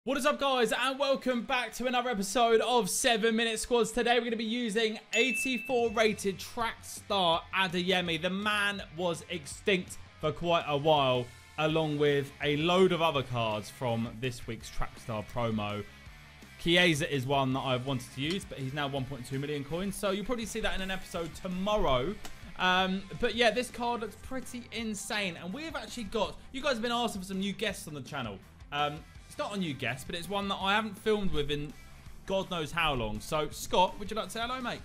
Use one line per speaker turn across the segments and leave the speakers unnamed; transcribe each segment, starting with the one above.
What is up, guys, and welcome back to another episode of 7 Minute Squads. Today we're going to be using 84 rated track star Adeyemi. The man was extinct for quite a while, along with a load of other cards from this week's track star promo. Chiesa is one that I've wanted to use, but he's now 1.2 million coins, so you'll probably see that in an episode tomorrow. But yeah, this card looks pretty insane, and we've actually got, you guys have been asking for some new guests on the channel. It's not a new guest, but it's one that I haven't filmed with in God knows how long. So, Scott, would you like to say hello, mate?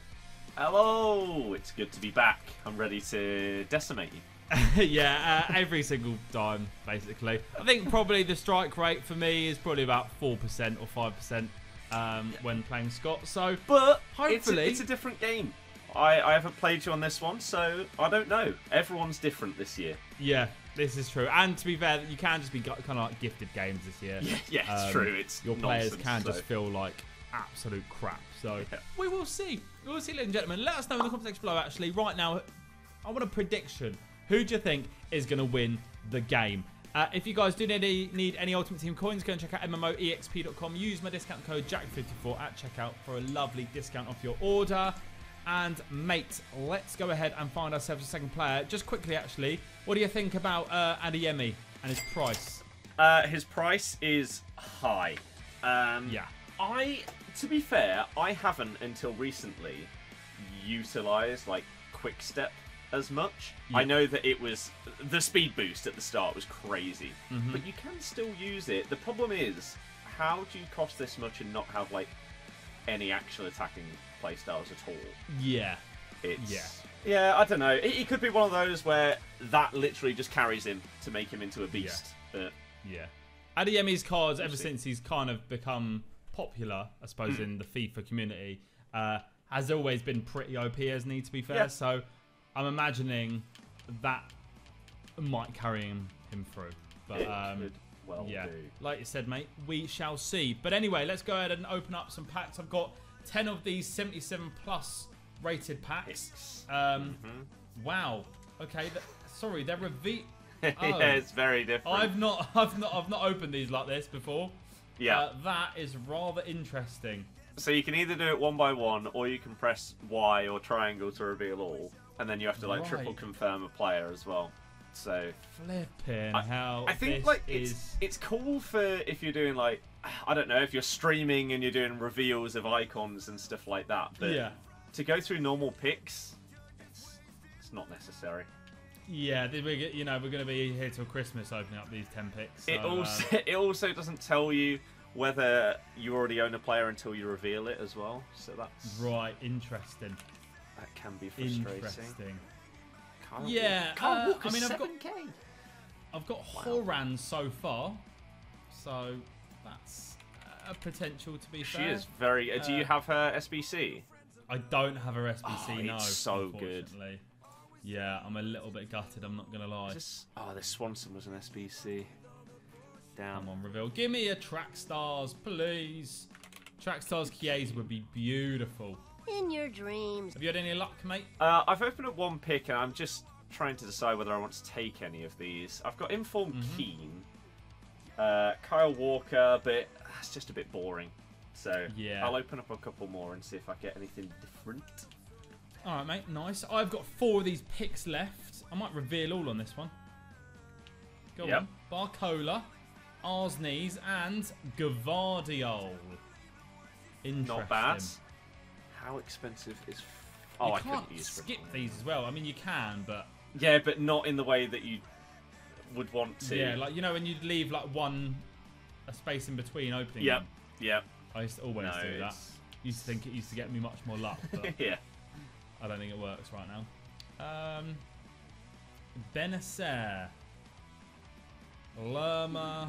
Hello! It's good to be back. I'm ready to decimate you.
Yeah, every single time, basically. I think probably the strike rate for me is probably about 4% or 5% when playing Scott. So,
but
hopefully...
It's a different game. I haven't played you on this one, so I don't know. Everyone's different this year.
Yeah, this is true. And to be fair, you can just be kind of like gifted games this year.
Yeah, it's true. It's
your
nonsense,
players can just feel like absolute crap. So we will see. We will see, ladies and gentlemen. Let us know in the comment section below. Actually, right now, I want a prediction. Who do you think is going to win the game? If you guys do need any Ultimate Team coins, go and check out MMOEXP.com. Use my discount code JACK54 at checkout for a lovely discount off your order. And, mate, let's go ahead and find ourselves a second player. Just quickly, actually, what do you think about Adeyemi and his price?
His price is high.
Yeah.
To be fair, I haven't until recently utilised, like, Quick Step as much. Yeah. I know that it was... The speed boost at the start was crazy. But you can still use it. The problem is, how do you cost this much and not have, like, any actual attacking playstyles at all?
Yeah.
Yeah, I don't know. It could be one of those where that literally just carries him to make him into a beast.
Yeah. But yeah. Adeyemi's cards, ever since he's kind of become popular, I suppose, in the FIFA community, has always been pretty OP, hasn't he, to be fair? Yeah. So I'm imagining that might carry him through. But
well,
yeah, like you said, mate, we shall see. But anyway, let's go ahead and open up some packs. I've got 10 of these 77 plus rated packs. Wow. Okay. Sorry, they're
yeah, it's very different.
I've not opened these like this before.
Yeah.
That is rather interesting.
So you can either do it one by one, or you can press Y or triangle to reveal all, and then you have to like triple confirm a player as well. So
flipping hell.
I think like it's cool for if you're doing like, I don't know, if you're streaming and you're doing reveals of icons and stuff like that. But
yeah,
to go through normal picks, it's not necessary.
Yeah, we're going to be here till Christmas opening up these 10 picks. So,
it also doesn't tell you whether you already own a player until you reveal it as well. So that's
right. Interesting.
That can be frustrating.
Interesting.
Yeah,
I mean, I've got Horan so far, so that's a potential to be fair.
She is very. Do you have her SBC?
I don't have her SBC. No,
it's so good.
Yeah, I'm a little bit gutted. I'm not gonna lie.
This Swanson was an SBC. Damn.
Come on, reveal. Give me a Track Stars, please. Track Stars Chiesa would be beautiful.
In your dreams.
Have you had any luck, mate?
I've opened up one pick and I'm just trying to decide whether I want to take any of these. I've got Informed Keen, Kyle Walker, but that's just a bit boring. So yeah, I'll open up a couple more and see if I get anything different.
All right, mate. Nice. I've got 4 of these picks left. I might reveal all on this one. Go on. Barcola, Arsnes, and Gavardiol. Interesting.
Not bad. How expensive is... Oh, I couldn't use
skip these as well. I mean, you can, but...
Yeah, but not in the way that you would want to.
Yeah, like, you know, when you'd leave, like, a space in between opening them.
Yep.
I used to always do that. Used to think it used to get me much more luck, but
yeah.
I don't think it works right now. Benacer. Lerma.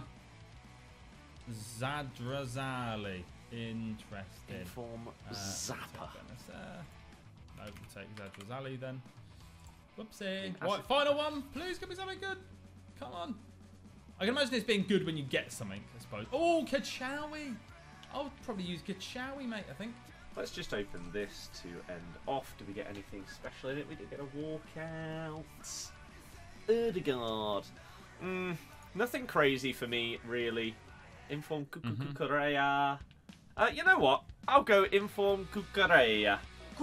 Zadrazali. Interesting.
Inform Zappa.
No, we'll take Zadrazali then. Whoopsie. Right, final one. Please give me something good. Come on. I can imagine it's being good when you get something, I suppose. Oh, Kachawi. I'll probably use Kachawi, mate, I think.
Let's just open this to end off. Do we get anything special in it? We did get a walkout. Erdegaard. Nothing crazy for me, really. Inform Kukurea. You know what? I'll go Inform Kukurea.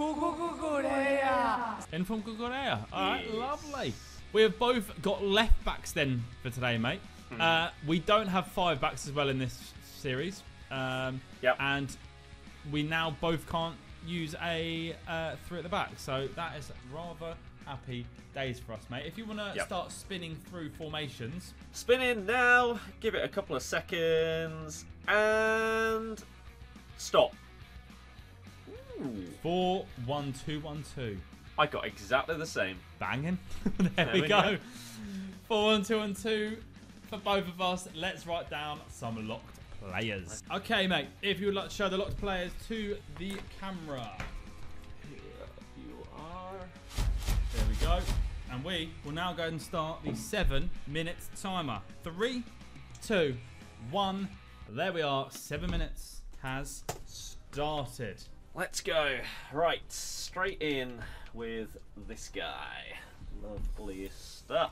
Inform Kukurea. Alright,
Yes.
lovely. We have both got left backs then for today, mate. We don't have 5 backs as well in this series.
Yep.
And we now both can't use a 3 at the back. So that is rather happy days for us, mate. If you want to
Yep.
start spinning through formations.
Spin in now. Give it a couple of seconds. And stop. Ooh.
4-1-2-1-2.
I got exactly the same.
Banging. there we
we
go. 4-1-2-1-2 for both of us. Let's write down some locked players. Okay, mate. If you would like to show the locked players to the camera.
Here you are.
There we go. And we will now go and start the 7-minute timer. 3, 2, 1. There we are. 7 minutes has started.
Let's go. Right, straight in with this guy. Lovely stuff.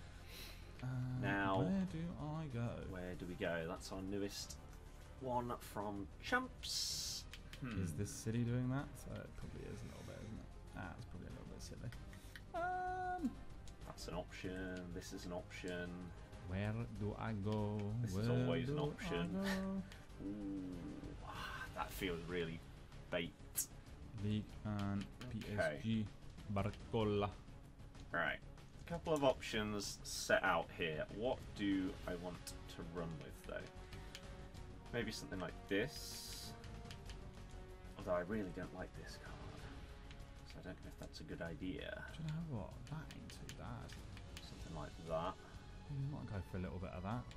Now,
where do I go?
where do we go? That's our newest one from Chumps.
Is this city doing that? So it probably is a little bit, isn't it? It's probably a little bit silly.
That's an option. This is an option.
Where do I go?
This is
Where
always an
do I
option.
go?
Ooh, that feels really bait.
League and
Okay.
PSG Barcola.
Right, a couple of options set out here. What do I want to run with though? Maybe something like this. Although I really don't like this card, so I don't know if that's a good idea.
Do you know what? That ain't too bad.
Something like that.
We might go for a little bit of that.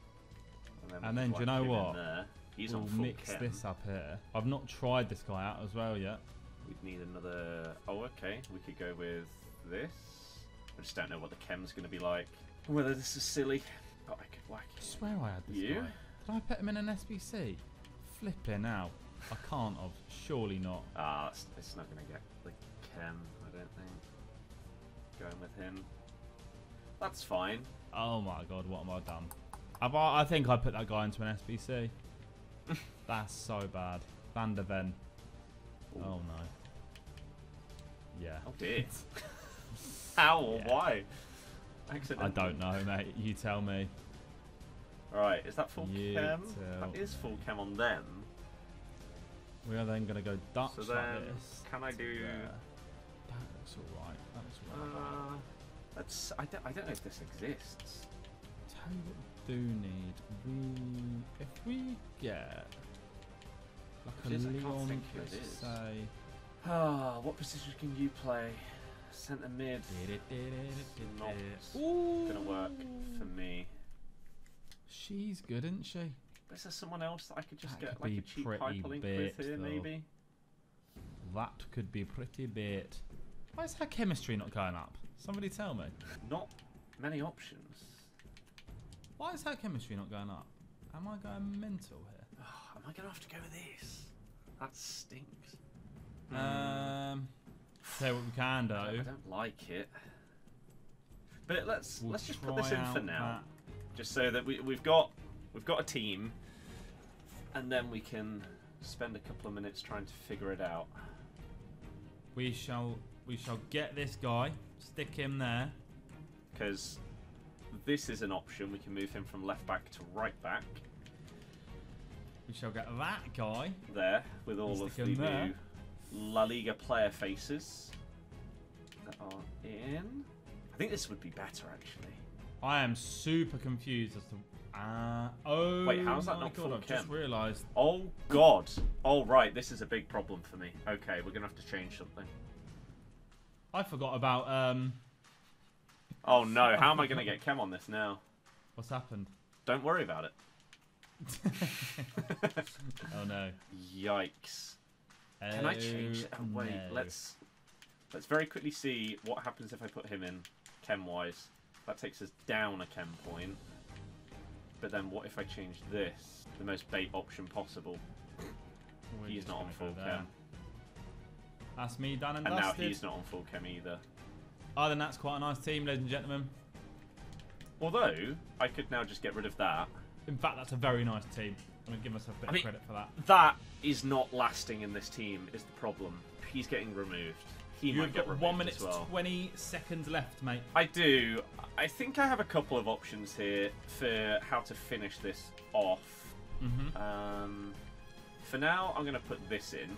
And then,
do you know
him in
what?
there. He's
We'll
on full
mix
chem.
this up here. I've not tried this guy out as well yet.
We'd need another. Oh, okay. We could go with this. I just don't know what the chem's going to be like. Whether this is silly. But I could whack
I
it.
swear I had this
You?
guy. Did I put him in an SBC? Flipping out. I can't have. Surely not.
Ah, it's not going to get the chem, I don't think. Going with him. That's fine.
Oh my god, what have I done? I think I put that guy into an SBC. That's so bad. Van der Ven.
Ooh.
Oh no. Yeah.
Oh dear. How or
Yeah.
why?
I
Accidentally.
don't know, mate. You tell me.
Right, is that full
You
chem?
tell
That is full
me.
chem on them.
We are then going to go Dutch
So
like
then,
this.
can I do?
That looks alright. That looks alright.
Let's. I don't know if this exists.
Tell you what we do need. If we get like a
Which is, I can't
Leon,
think who it
let's
is.
say.
Ah, what position can you play? Centre mid. Not gonna work for me.
She's good, isn't she?
But is there someone else that I could just
That
get
could
like
be
a cheap
pretty
hyperlink
bait,
with here,
though.
maybe?
That could be pretty bait. Why is her chemistry not going up? Somebody tell me.
Not many options.
Why is her chemistry not going up? Am I going mental here?
Am I gonna have to go with this? That stinks.
Say what we can do.
I don't like it. But let's
We'll
just put this in
try
for
out
now, just so that we've got a team, and then we can spend a couple of minutes trying to figure it out.
We shall get this guy, stick him there.
Because this is an option. We can move him from left back to right back
We shall get that guy.
there with all of
Stick
the
him there.
new La Liga player faces that are in. I think this would be better actually.
I am super confused as to. Oh.
Wait, how's that
my
not
God,
full
I've just
chem?
realised.
Oh God! Oh right, this is a big problem for me. Okay, we're gonna have to change something.
I forgot about
Oh no, how am I gonna get chem on this now?
what's happened.
Don't worry about it.
Oh no.
Yikes. Can I change it? Oh, wait,
no.
let's very quickly see what happens if I put him in chem-wise. That takes us down a chem point. But then what if I change this? The most bait option possible.
We're
He's
just
not on
gonna
full
go there.
chem.
That's me done and
And now
dusted.
he's not on full chem either.
Oh, then that's quite a nice team, ladies and gentlemen.
Although, I could now just get rid of that
In fact, that's a very nice team. I'm going to give myself a bit of credit for that.
That is not lasting in this team is the problem. He's getting removed. He might get
You've got
removed
1 minute
as well.
20 seconds left, mate.
I do. I think I have a couple of options here for how to finish this off. For now, I'm going to put this in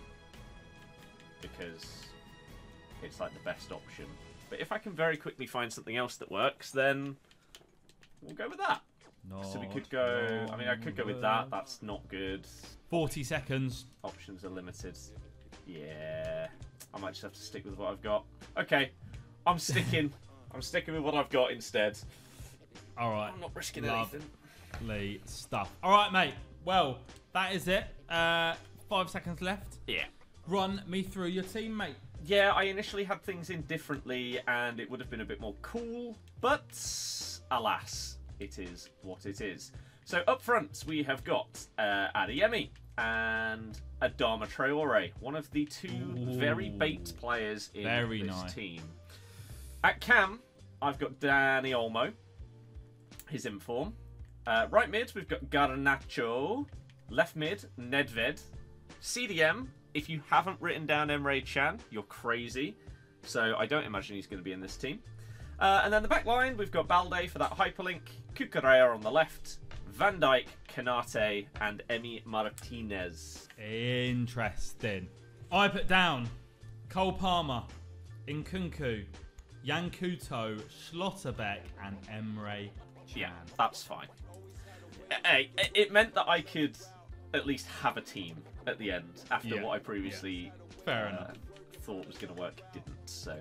because it's like the best option. But if I can very quickly find something else that works, then we'll go with that.
No,
So we could go... I mean, I could go with that. That's not good.
40 seconds.
Options are limited. Yeah. I might just have to stick with what I've got. Okay. I'm sticking. I'm sticking with what I've got instead.
All right.
I'm not risking anything.
Lovely stuff. All right, mate. Well, that is it. 5 seconds left.
Yeah.
Run me through your team, mate.
Yeah, I initially had things in differently and it would have been a bit more cool, but alas, it is what it is. So up front, we have got Adeyemi and Adama Traore, one of the two very bait players in this team. At cam, I've got Dani Olmo, his inform. Right mid, we've got Garnacho. Left mid, Nedved. CDM, if you haven't written down Emre Can, you're crazy. So I don't imagine he's going to be in this team. And then the back line, we've got Balde for that hyperlink, Cucurella on the left, Van Dijk, Kanate, and Emi Martinez.
Interesting. I put down Cole Palmer, Nkunku, Yankuto, Schlotterbeck, and Emre Can.
Yeah, that's fine. Hey, it meant that I could at least have a team at the end after what I previously
Fair enough.
thought was going to work. Didn't, so...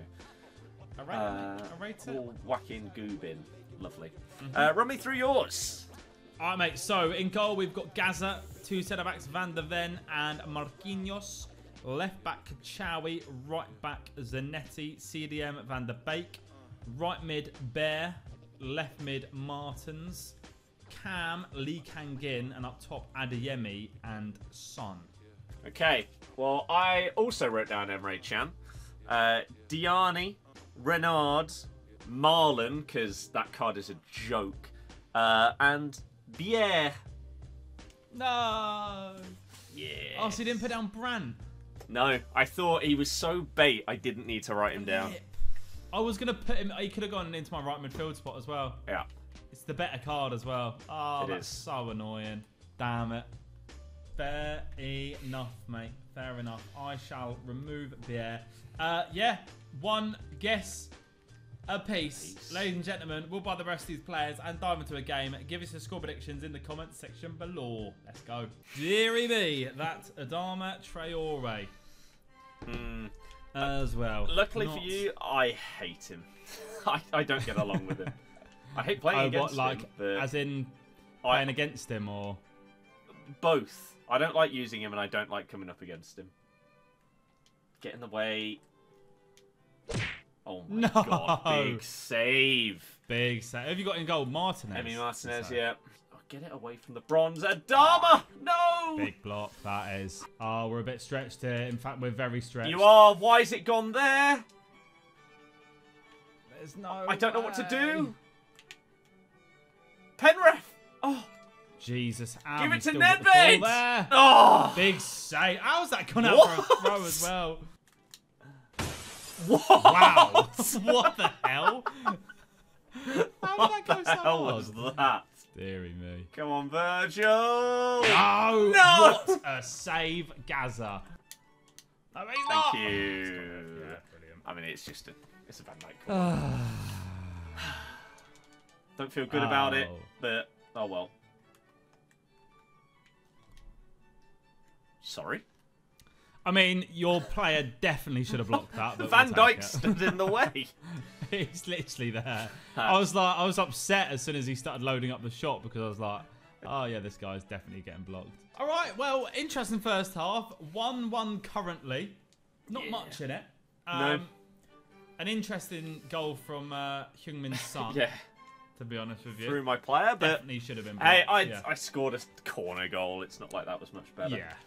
I rate it.
We'll whack in Gubin. Lovely. Run me through yours.
All right, mate. So in goal, we've got Gaza, 2 centre-backs, Van der Ven and Marquinhos. Left back, Kachawi. Right back, Zanetti. CDM, Van der Beek. Right mid, Bear. Left mid, Martins. Cam, Lee Kangin. And up top, Adeyemi and Son.
Okay. Well, I also wrote down Emre Can. Diani, Renard, Marlon, because that card is a joke. And Bier.
No.
Yeah.
Oh, so you didn't put down Brandt?
No, I thought he was so bait I didn't need to write him down.
I was going to put him... He could have gone into my right midfield spot as well.
Yeah.
It's the better card as well. Oh, that's so annoying. Damn it. Fair enough, mate. Fair enough. I shall remove Bier. Yeah, one guess apiece. Ladies and gentlemen, we'll buy the rest of these players and dive into a game. Give us your score predictions in the comments section below. Let's go. Deary me, that's Adama Traore. As well.
Luckily for you, I hate him. I don't get along with him. I hate playing against him. But
as in playing against him, or?
Both. I don't like using him and I don't like coming up against him. Get in the way. Oh my god, big save.
Big save. Have you got in goal? Martinez.
Emi Martinez, yeah. Oh, get it away from the bronze. Adama! No!
Big block, that is. Oh, we're a bit stretched here. In fact, we're very stretched.
You are. Why is it gone there?
There's no
I don't know what to do. Penref! Oh.
Jesus.
Give it to Nedved! Oh!
Big save. How's that gone out for a throw as well?
What?
Wow. What the hell? How did that go so
hell
hard?
was that?
Deary me.
Come on, Virgil!
No!
No!
What a save, Gaza. I mean,
Thank you.
Yeah, brilliant.
I mean, it's a Van Dijk call. Don't feel good about it, but oh well. Sorry.
I mean, your player definitely should have blocked that. But
Van Dijk stood in the way.
He's literally there. I was upset as soon as he started loading up the shot because I was like, oh yeah, this guy's definitely getting blocked. All right, well, interesting first half. 1-1 currently. Not much in it.
No.
An interesting goal from Heung-min Son.
Yeah.
To be honest with you.
Through my player, but
definitely should have been blocked.
hey, I scored a corner goal. It's not like that was much better.
Yeah.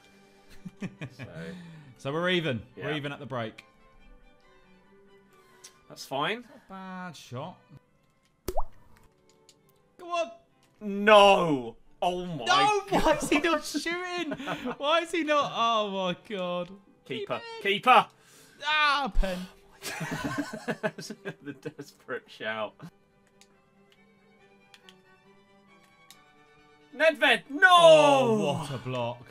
So
we're even.
Yeah.
We're even at the break.
That's fine.
Bad shot. Go on.
No. Oh my
No,
god.
why is he not shooting? Why is he not? Oh my god.
Keeper. Keeper.
Ah, pen.
The desperate shout. Nedved, no!
Oh, what a block.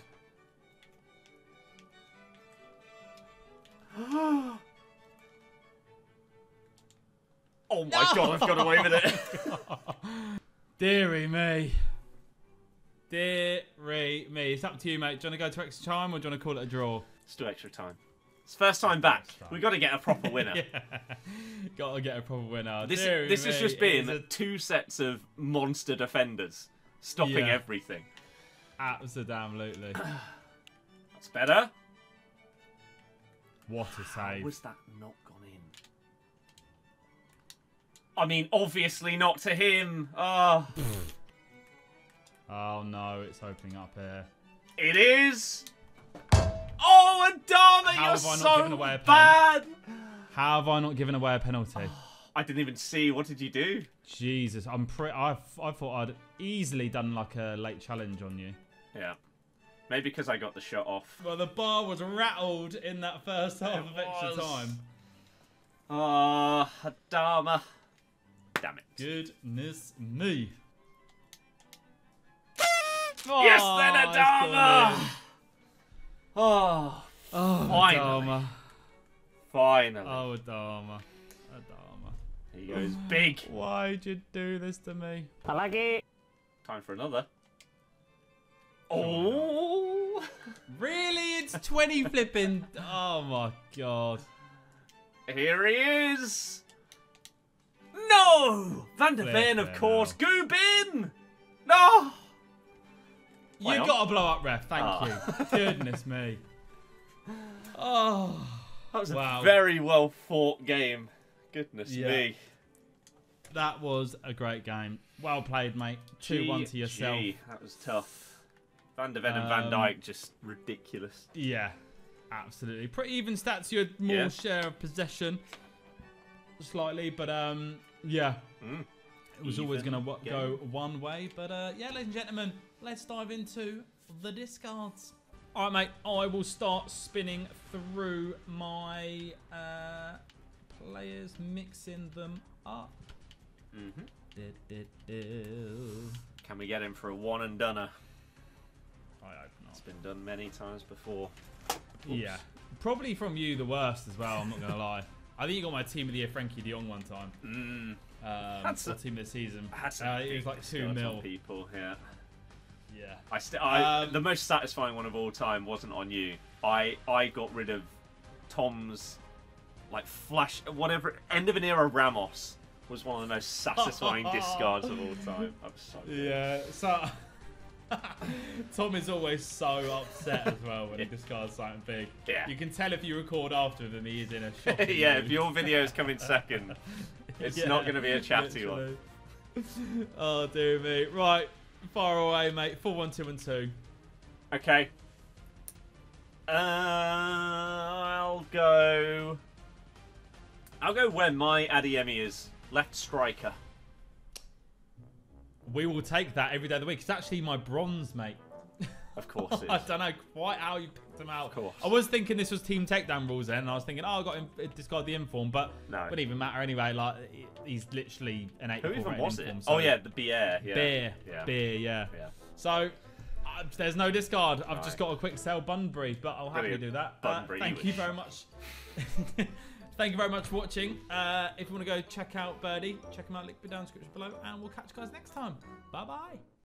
Oh my god, I've got away with it.
Deary me. Deary me. It's up to you, mate. Do you want to go to extra time or do you want to call it a draw?
Let's do extra time. It's first time back. We've got to get a proper winner.
Yeah. Got to get a proper winner.
This
Deary
has
me.
just been
It's
2 sets of monster defenders stopping
Yeah.
everything.
absolutely.
That's better.
What a
How
save.
was that not gone in? I mean, obviously not to him. Oh,
Oh no, it's opening up here.
it is. Oh, Adama,
How
you're
have I not given
so
away a pen?
bad.
How have I not given away a penalty?
I didn't even see. What did you do?
Jesus, I thought I'd easily done like a late challenge on you.
Yeah. Maybe because I got the shot off.
Well, the bar was rattled in that first half of extra
was.
time.
Oh, Adama. Damn it.
Goodness me.
Yes, then
Oh, it's gone
Adama.
in.
Oh,
Oh,
Finally.
Adama.
finally.
Oh, Adama. Adama.
He goes big.
Why'd you do this to me?
Time for another. Oh.
Really? It's 20 flipping. Oh my god.
Here he is. No! Van der
Flip
Ven, of
it
course.
now.
Gubin! No!
You
Play on.
got to blow up, ref. Thank
Oh.
you. Goodness me. Oh.
That was
Wow.
a very well fought game. Goodness
Yeah.
me.
That was a great game. Well played, mate. 2-1 to yourself.
GG. That was tough. Van der Ven and Van Dijk, just ridiculous.
Yeah, absolutely. Pretty even stats. You had more
Yeah.
share of possession, slightly, but yeah, it was always
Even
going to
game.
go one way. But yeah, ladies and gentlemen, let's dive into the discards. All right, mate. I will start spinning through my players, mixing them up.
Can we get him for a one and doneer?
I hope
It's
not.
been done many times before.
Yeah, probably from you the worst as well. I'm not gonna lie. I think you got my team of the year, Frankie De Jong, one time.
That's
Or
a-
team of the season.
Had
It was like 2-0.
people, yeah.
Yeah.
The most satisfying one of all time wasn't on you. I got rid of Tom's like flash whatever end of an era Ramos was one of the most satisfying discards of all time. I was so good.
Yeah. So Tom is always so upset as well when he discards something big.
Yeah.
You can tell if you record after him, he is in a shocking
Yeah,
mood.
if your videos come in second, it's
Yeah,
not going to be a chatty one.
literally. Oh dear me. Right, far away, mate. 4, 1, 2, and 2.
Okay. I'll go where my Adeyemi is. Left striker.
We will take that every day of the week. It's actually my bronze, mate.
Of course it
I
is.
don't know quite how you picked him out.
Of course.
I was thinking this was team takedown rules then, and I was thinking, oh, I got him discard the inform, but
No.
wouldn't even matter anyway. Like he's literally an 84
Who even
rated
was it?
inform,
Oh
so-
yeah, the Beer. Yeah.
Beer,
Yeah.
beer, yeah.
Yeah.
So there's no discard. I've
Right.
just got a quick sell Bunbury, but I'll happily
Brilliant.
do that.
Bunbury,
Thank
you
you very much. Thank you very much for watching. If you want to go check out Birdie, check him out. Link down in the description below, and we'll catch you guys next time. Bye bye.